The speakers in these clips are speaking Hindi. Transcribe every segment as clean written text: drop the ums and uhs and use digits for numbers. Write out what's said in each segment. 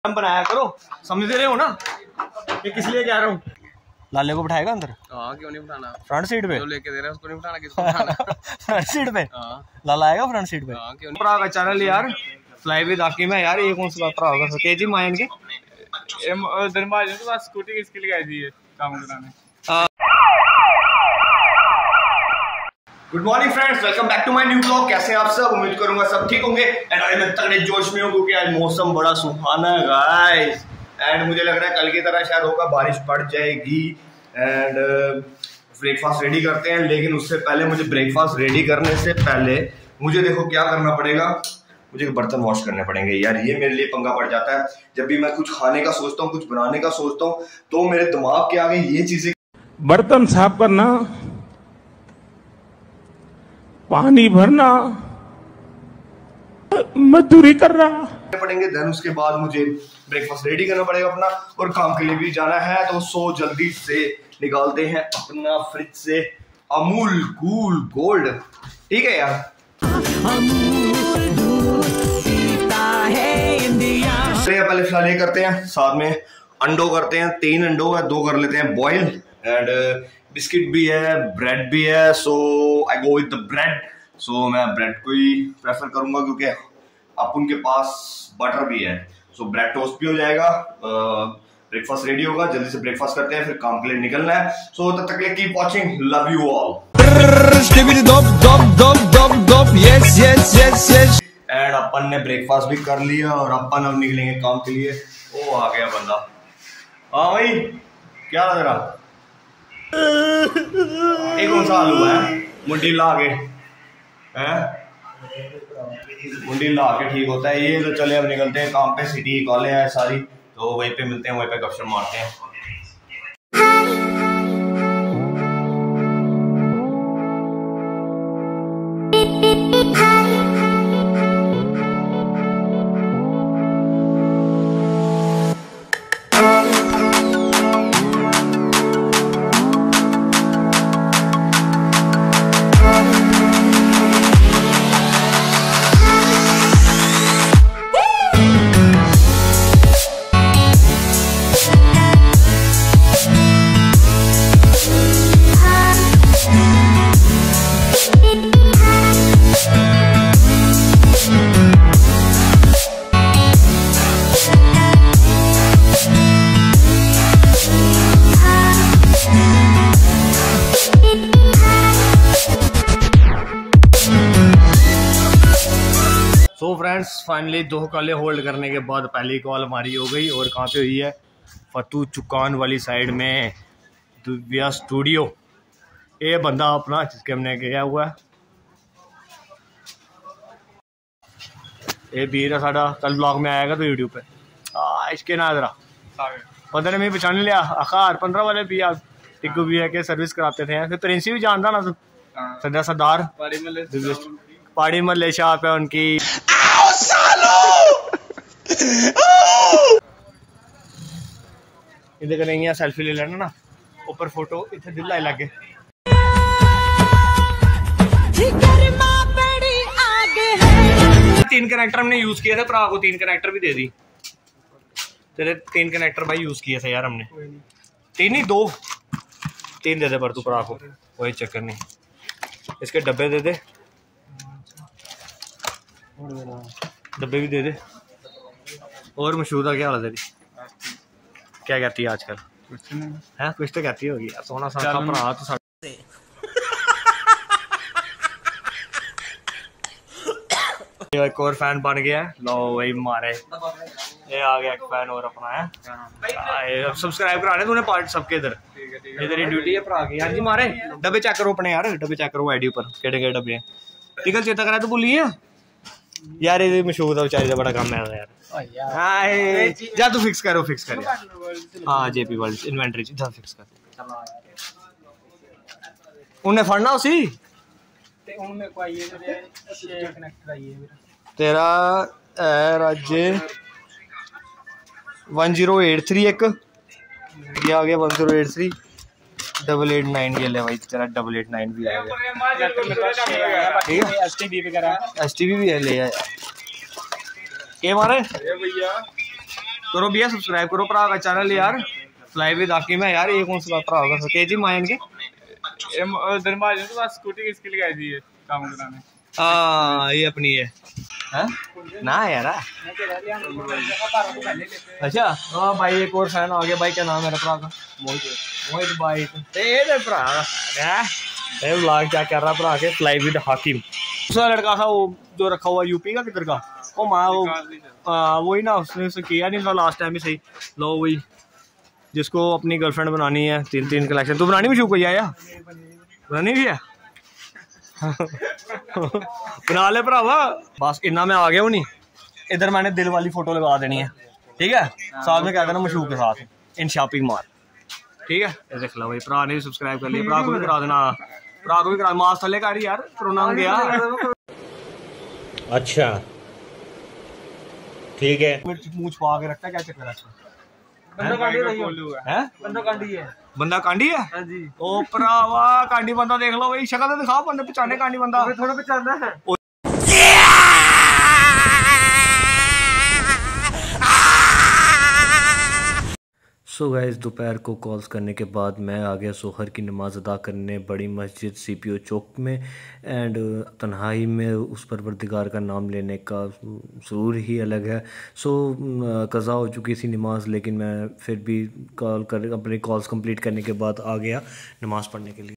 बनाया करो, समझ रहे हो ना ये किस लिए कह रहा हूँ। लाले को बिठाएगा अंदर? हाँ क्यों नहीं बिठाना, फ्रंट सीट पे जो लेके दे रहा है उसको नहीं बिठाना, किसको बिठाना? फ्रंट सीट पे? हाँ लाला आएगा फ्रंट सीट पे। हाँ क्यों नहीं। का चैनल यार फ्लाई विद आकी में यार, ये कौन सा यात्रा होगा तेजी मायन के धनबाद के पास स्कूटी किसके लिए आई थी ये काम कराने। Good morning friends, welcome back to my new blog. कैसे हैं आप सब? उम्मीद करूंगा सब ठीक होंगे। एंड आज मैं तगड़े जोश में हूँ क्योंकि आज मौसम बड़ा सुहाना है गाइस। एंड मुझे लग रहा है कल की तरह शायद होगा, बारिश पड़ जाएगी। एंड ब्रेकफास्ट रेडी करते हैं, लेकिन उससे पहले मुझे ब्रेकफास्ट रेडी करने से पहले मुझे देखो क्या करना पड़ेगा, मुझे बर्तन वॉश करने पड़ेंगे यार। ये मेरे लिए पंगा पड़ जाता है जब भी मैं कुछ खाने का सोचता हूँ, कुछ बनाने का सोचता हूँ, तो मेरे दिमाग के आगे ये चीजें, बर्तन साफ करना, पानी भरना, मजदूरी कर रहा पड़ेंगे। देन उसके बाद मुझे ब्रेकफास्ट रेडी करना पड़ेगा अपना, और काम के लिए भी जाना है। तो सो जल्दी से निकालते हैं अपना फ्रिज से अमूल कूल गोल्ड। ठीक है यार, पहले फिलहाल ये करते हैं, साथ में अंडो करते हैं। 3 अंडो है, 2 कर लेते हैं बॉइल। एंड बिस्किट भी है, ब्रेड भी है, so I go with the bread. So मैं ब्रेड को ही प्रेफर करूंगा क्योंकि अपन के पास बटर भी है। सो ब्रेड टोस्ट भी हो जाएगा, ब्रेकफास्ट रेडी होगा। जल्दी से ब्रेकफास्ट करते हैं, फिर काम के लिए निकलना है। सो तब तक के लिए keep watching, love you all. And अपन ने ब्रेकफास्ट भी कर लिया और अपन अब निकलेंगे काम के लिए। ओ आ गया बंदा। हाँ भाई, क्या लग रहा? एक कौन सा आलू है? मुंडी ला के है, मुंडी ला के ठीक होता है ये। तो चले अब निकलते हैं काम पे। सिटी कॉलेज है सारी, तो वहीं पे मिलते हैं, वहीं पे गपशप मारते हैं। सो फ्रेंड्स, फाइनली 2 कॉलें होल्ड करने के बाद पहली कॉल हमारी हो गई। और कहाँ पे हुई है? फतू चुकान वाली साइड में दिव्या स्टूडियो। ये बंदा अपना जिसके हमने गया हुआ है, ये वीर है साडा। कल ब्लॉग में आएगा तो यूट्यूब पे। इसके ना जरा पता नहीं, मैं पहचान लिया। आखार 15 वाले भी आप टिक्कू भी है के सर्विस कराते थे। फिर प्रिंसी भी जानता ना, तो सरदार पहाड़ी मल्ले शाह पे उनकी। इधर करेंगे सेल्फी ले लेना ना, ऊपर फोटो इतने दिल लाई लगे। 3 कनेक्टर हमने यूज किए थे, भरा को 3 कनेक्टर भी दे दी। तेरे 3 कनेक्टर भाई यूज किए थे यार हमने। 3 नहीं 2, 3 दे दे पर तू भरा को, कोई चक्कर नहीं। इसके डब्बे दे दे, डब्बे भी दे दे। और मशहूदा क्या हाल है तेरी? क्या कहती है आजकल? है कुछ तो कहती होगी यार। सोना सा भरा तो एक और फैन बन गया है। लो वही मारे, ये आ गया एक फैन और अपना है। अब सब्सक्राइब कराने तूने पार्ट सबके इधर, ये तेरी ड्यूटी है भरा की। हाँ जी मारे, डब्बे चेक करो अपने यार, डब्बे चेक करो आईडी पर केड़े डब्बे हैं। टिकल चेता करा तो भूली है यार, ये मशहूर है बेचारी का बड़ा काम है यार। जा तू फिक्स करो, फिक्स कर यार। हाँ जेपी वर्ल्ड इन्वेंटरी जा फिक्स कर। उन्हें फड़ना उसी तेरा राज्य 1083 एक ये आ गया 1083। 889 के लिए भाई तेरा 889 भी आ गया। ठीक है एसटीबी वगैरह एसटीबी भी है ले आया ये मारे भैया करो भैया सब्सक्राइब करो भरा का चैनल यार फ्लाई विद आकी में यार। ये कौन सा भरा होगा केजी मायन के दरमाज तो बस स्कूटी की स्किल गई थी काम कराने। हाँ ये अपनी है ना यार। अच्छा हाँ भाई एक और फैन आ गया भाई। क्या नाम है मेरे भरा का? मोहित भाई भरा व्लॉग क्या कर रहा भरा के फ्लाई विद हाकिम। दूसरा लड़का था वो जो रखा हुआ यूपी का किधर का वो माँ वो वही ना उसने उसे किया नहीं था लास्ट टाइम भी सही। लो वही जिसको अपनी गर्लफ्रेंड बनानी है 3 कलेक्शन। तू बनानी भी शुरू किया या बनानी भी है बना ले भरावा बस इन्ना मैं आ गया हूँ नहीं। इधर मैंने दिल वाली फोटो लगा देनी है ठीक है। साथ में क्या देना मशहूर के साथ इन शॉपिंग मॉल ठीक है। देख लो भाई भरा ने भी सब्सक्राइब कर लिया। भरा को भी करा देना भरा को भी करा मास्क थले कर यार कोरोना हो गया। अच्छा ठीक है। मुंह छुपा के रखता है क्या चक्कर है? बंदा कांडी है हाँ जी। ओ भरावा कांडी बंदा देख लो भाई शक्ल तो दिखा बंदे पहचाने कांडी बंदा थोड़ा पहचानना है। सो गाइस दोपहर को कॉल्स करने के बाद मैं आ गया सोहर की नमाज़ अदा करने बड़ी मस्जिद सीपीओ चौक में। एंड तन्हाई में उस परवरदिगार का नाम लेने का सुरूर ही अलग है। सो कज़ा हो चुकी थी नमाज लेकिन मैं फिर भी अपने कॉल्स कंप्लीट करने के बाद आ गया नमाज़ पढ़ने के लिए।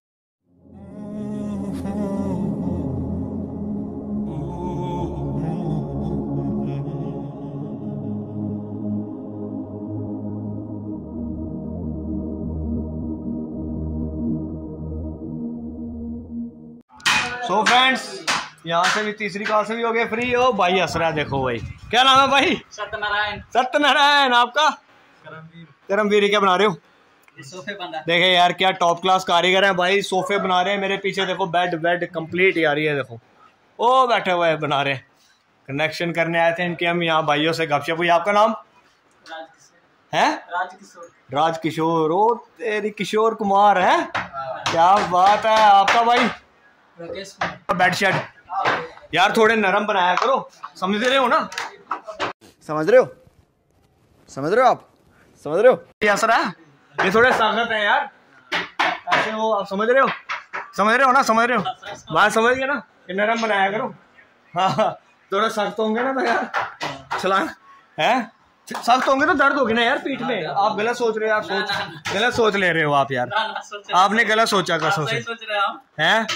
सो फ्रेंड्स यहाँ से भी तीसरी कॉल से भी हो गए फ्री। हो भाई हंस रहा है देखो भाई। क्या नाम है भाई? सत्यनारायण। सत्यनारायण आपका? करमवीर। क्या बना रहे हो? सोफे बना। देखे यार क्या टॉप क्लास कारीगर है भाई। सोफे बना रहे हैं मेरे पीछे देखो बेड कंप्लीट यार। ये देखो ओ बैठे हुए हैं बना रहे हैं। कनेक्शन करने आए थे इनके हम यहाँ भाइयों से गपशप हुई। आपका नाम है? राजकिशोर। ओ तेरी किशोर कुमार है क्या बात है। आपका भाई? बेड शेड यार थोड़े नरम बनाया करो समझ रहे हो ना? समझ रहे हो आप समझ रहे हो? ये असर है ये थोड़े ताकत है यार ऐसे वो आप समझ रहे हो ना? समझ रहे हो बात समझ गए ना? ये नरम बनाया करो। हाँ थोड़ा सख्त होंगे ना तो यार चलान है सख्त होंगे तो दर्द होगी ना यार पीठ में। आप गलत सोच रहे हो आप गलत सोच ले रहे हो आप यार। आपने गलत सोचा कसम से हैं।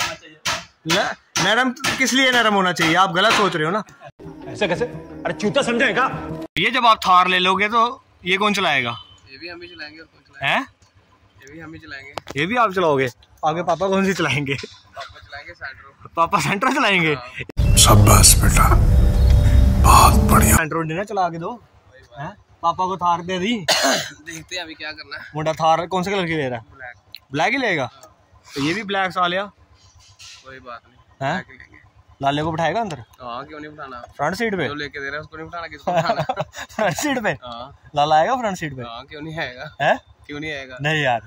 नरम किस लिए नरम होना चाहिए? आप गलत सोच रहे हो ना। ऐसे कैसे? अरे चूता समझेगा। ये जब आप थार ले लोगे तो ये कौन चलाएगा? ये भी हम ही चलाएंगे। और कौन चलाएगा? हैं? ये भी हम ही चलाएंगे। ये भी आप चलाओगे? आगे पापा कौन सी चलाएंगे? पापा चलाएंगे सेंट्रो। पापा सेंट्रो चलाएंगे। शाबाश बेटा बहुत बढ़िया। सेंट्रो ने चला के दो हैं पापा को थार दे दी। देखते हैं अभी क्या करना है। मुंडा थार कौन से कलर की ले रहा है? ब्लैक ही लेगा तो ये भी ब्लैक सा लिया कोई बात नहीं है। लाले को बिठाएगा अंदर? हाँ क्यों नहीं बिठाना। फ्रंट सीट पे जो लेके दे रहा है उसको नहीं बिठाना किसको बिठाना? फ्रंट सीट पे लाला आएगा फ्रंट सीट पे? हाँ क्यों नहीं आएगा है? क्यों नहीं आएगा? नहीं यार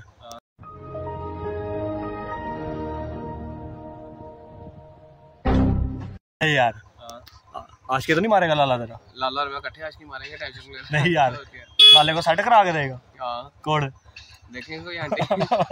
नहीं यार आज के तो नहीं मारेगा लाला तेरा? लाला और मैं इकट्ठे आज की मारेंगे टेंशन नहीं यार। लाले को सेट करा के देगा? हाँ कोड देखेंगे कोई आंटी।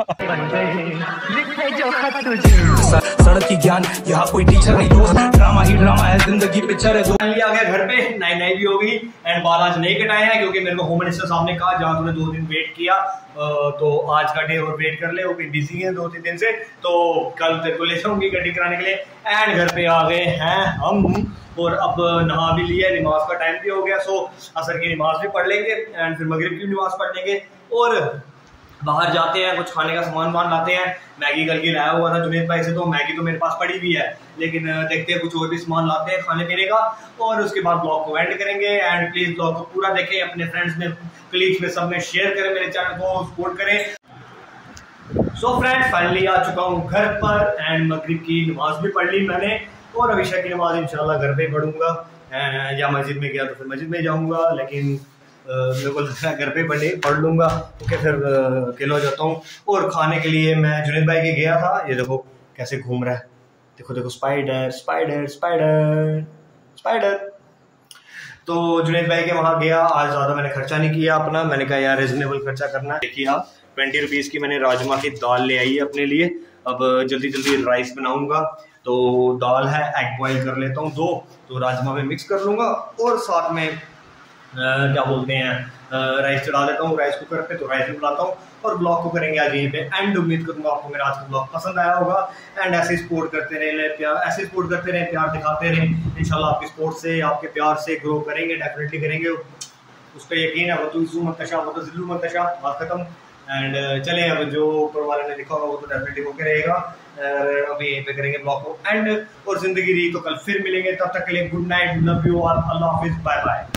सड़क की ज्ञान यहाँ कोई टीचर नहीं दोस्त ड्रामा ही ड्रामा है जिंदगी पिक्चर है। फाइनली आ गया घर पे नाई भी हो गई एंड बाल आज नहीं कटाए हैं क्योंकि मेरे को होम मिनिस्टर साहब ने कहा जहाँ तूने 2 दिन वेट किया तो आज का डे और वेट कर ले। वो भी बिजी है 2-3 दिन से तो कल तेरे को ले जाऊंगी कटिंग कराने के लिए। एंड घर पे आ गए हैं हम और अब नहा भी लिया नमाज का टाइम भी हो गया। सो असर की नमाज भी पढ़ लेंगे एंड फिर मगरिब की नमाज पढ़ लेंगे और बाहर जाते हैं कुछ खाने का सामान लाते हैं। मैगी कल की लाया हुआ था जुनेद भाई से तो मैगी तो मेरे पास पड़ी भी है लेकिन देखते हैं कुछ और भी सामान लाते हैं खाने पीने का और उसके बाद ब्लॉग को एंड करेंगे। एंड प्लीज ब्लॉग को पूरा देखें अपने फ्रेंड्स में कलीग्स में सब में शेयर करें मेरे चैनल को सपोर्ट करें। सो फ्रेंड्स फाइनली आ चुका हूँ घर पर एंड मगरिब की नमाज भी पढ़ ली मैंने और अभी इशा की नमाज इंशाल्लाह घर पे पढ़ूंगा या मस्जिद में गया तो फिर मस्जिद में जाऊंगा लेकिन मेरे को लग रहा है घर पे पढ़ लूंगा क्योंकि फिर अकेला हो जाता हूँ। और खाने के लिए मैं जुनेद भाई के गया था। ये देखो कैसे घूम रहा है देखो देखो स्पाइडर स्पाइडर स्पाइडर स्पाइडर तो जुनेद भाई के वहां गया, आज ज्यादा मैंने खर्चा नहीं किया अपना, मैंने कहा यार रिजनेबल खर्चा करना है। देखिए आप 20 रुपीज की मैंने राजमा की दाल ले आई है अपने लिए। अब जल्दी जल्दी राइस बनाऊंगा, तो दाल है, एग बॉईल कर लेता हूँ 2, तो राजमा में मिक्स कर लूंगा और साथ में क्या बोलते हैं राइस चढ़ा देता हूँ राइस कुकर पे, तो राइस भी बनाता हूँ और ब्लॉग को करेंगे आज यहीं पे एंड। उम्मीद करूंगा आपको मेरा आज का ब्लॉग पसंद आया होगा एंड ऐसे सपोर्ट करते रहे, प्यार ऐसे सपोर्ट करते रहे, प्यार दिखाते रहे। इंशाल्लाह आपके सपोर्ट से, आपके प्यार से ग्रो करेंगे, डेफिनेटली करेंगे, उस पर यकीन है। वो तो इज़ू मंतशा, वो तो ज़िल्लू मंतशा, बात खत्म। एंड चले अब जो ऊपर वाले ने लिखा होगा वो तो डेफिनेटली होके रहेगा। अभी यहीं पे करेंगे ब्लॉग को एंड, और जिंदगी रही तो कल फिर मिलेंगे, तब तक के लिए good night, love you all, अल्लाह हाफिज, बाय बाय।